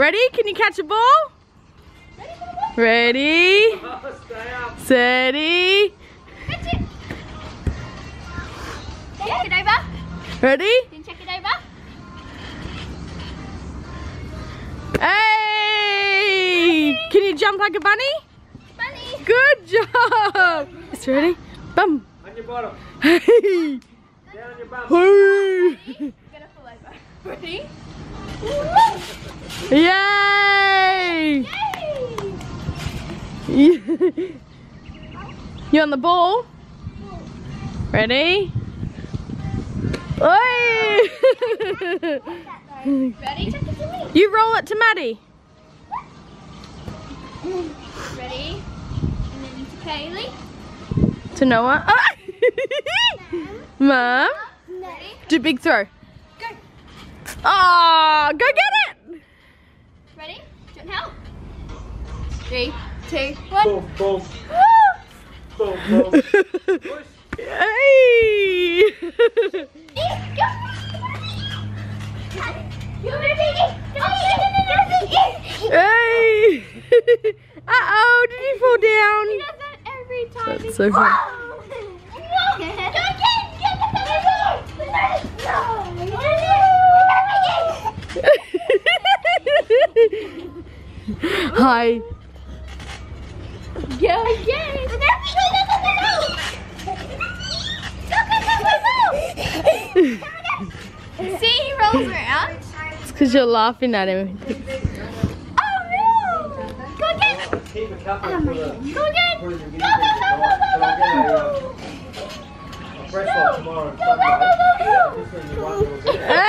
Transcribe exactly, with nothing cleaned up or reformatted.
Ready? Can you catch a ball? Ready? Steady. Catch it. Check it over. Ready? Then check it over. Hey! Can you jump like a bunny? Bunny. Good job. It's ready. Bum. On your bottom. Hey. Down on your bum. Hey. Gonna fall over. Ready? Yay! Yay! You on the ball? Ready? Oi! Ready? Check it to me. You roll it to Maddie. Ready? And then to Kaylee. To Noah. Ah! Mum. Ready? Do big throw. Go. Oh, go get it! Ready? Do you want help? Three, two, one. Boom, boom. Boom, boom. Push. Hey! Hey! Uh-oh, did you fall down? He does that every time. That's so fun. Hi. Go again. See, he rolls around. It's because you're laughing at him. Oh no! Go again. Keep a couple Oh for my the... God. Go again. for Go, the- go, go, go, go, go, go, go. A fresh one tomorrow. Go, go, go, go, go. This one you want a little bit. Hey!